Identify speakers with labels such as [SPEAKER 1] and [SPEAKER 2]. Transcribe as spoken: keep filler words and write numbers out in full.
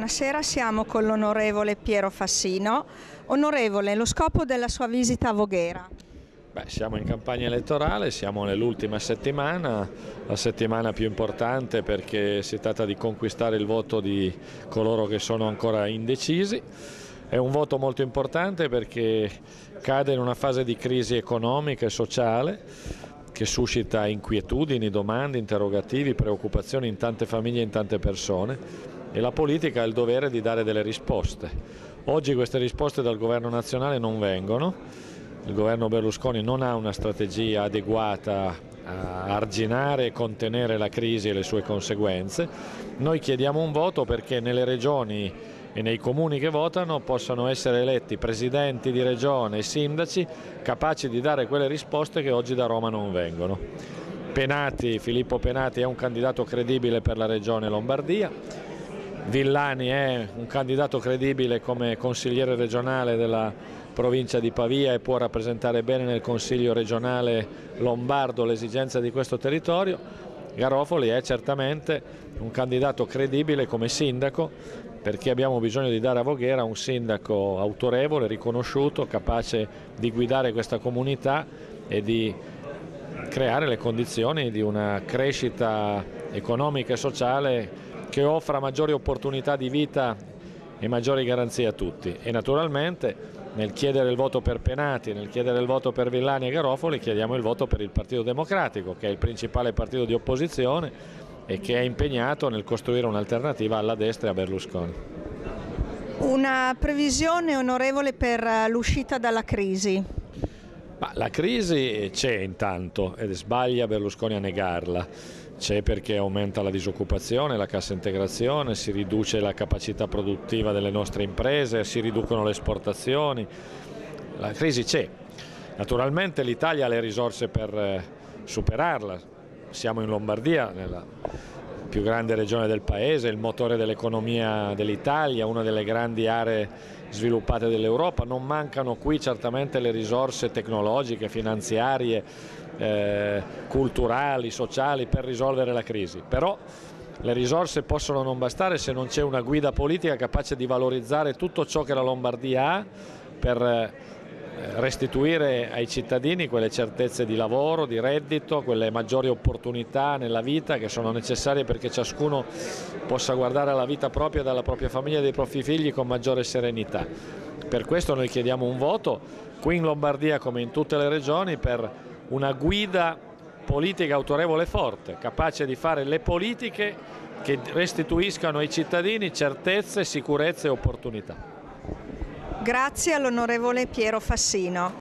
[SPEAKER 1] buonasera, siamo con l'onorevole Piero Fassino. Onorevole, lo scopo della sua visita a Voghera?
[SPEAKER 2] Beh, siamo in campagna elettorale, siamo nell'ultima settimana, la settimana più importante perché si tratta di conquistare il voto di coloro che sono ancora indecisi. È un voto molto importante perché cade in una fase di crisi economica e sociale che suscita inquietudini, domande, interrogativi, preoccupazioni in tante famiglie e in tante persone, e la politica ha il dovere di dare delle risposte. Oggi queste risposte dal governo nazionale non vengono. Il governo Berlusconi non ha una strategia adeguata a arginare e contenere la crisi e le sue conseguenze. Noi chiediamo un voto perché nelle regioni e nei comuni che votano possano essere eletti presidenti di regione e sindaci capaci di dare quelle risposte che oggi da Roma non vengono. Penati, Filippo Penati è un candidato credibile per la regione Lombardia. Villani è un candidato credibile come consigliere regionale della provincia di Pavia e può rappresentare bene nel Consiglio regionale lombardo l'esigenza di questo territorio. Garofoli è certamente un candidato credibile come sindaco perché abbiamo bisogno di dare a Voghera un sindaco autorevole, riconosciuto, capace di guidare questa comunità e di creare le condizioni di una crescita economica e sociale che offra maggiori opportunità di vita e maggiori garanzie a tutti. E naturalmente nel chiedere il voto per Penati, nel chiedere il voto per Villani e Garofoli, chiediamo il voto per il Partito Democratico, che è il principale partito di opposizione e che è impegnato nel costruire un'alternativa alla destra e a Berlusconi.
[SPEAKER 1] Una previsione, onorevole, per l'uscita dalla crisi?
[SPEAKER 2] Ma la crisi c'è intanto ed sbaglia Berlusconi a negarla. C'è perché aumenta la disoccupazione, la cassa integrazione, si riduce la capacità produttiva delle nostre imprese, si riducono le esportazioni. La crisi c'è. Naturalmente l'Italia ha le risorse per superarla. Siamo in Lombardia, nella più grande regione del paese, il motore dell'economia dell'Italia, una delle grandi aree sviluppate dell'Europa. Non mancano qui certamente le risorse tecnologiche, finanziarie, eh, culturali, sociali per risolvere la crisi. Però le risorse possono non bastare se non c'è una guida politica capace di valorizzare tutto ciò che la Lombardia ha per restituire ai cittadini quelle certezze di lavoro, di reddito, quelle maggiori opportunità nella vita che sono necessarie perché ciascuno possa guardare alla vita propria e dalla propria famiglia e dei propri figli con maggiore serenità. Per questo noi chiediamo un voto qui in Lombardia come in tutte le regioni per una guida politica autorevole e forte, capace di fare le politiche che restituiscano ai cittadini certezze, sicurezze e opportunità.
[SPEAKER 1] Grazie all'onorevole Piero Fassino.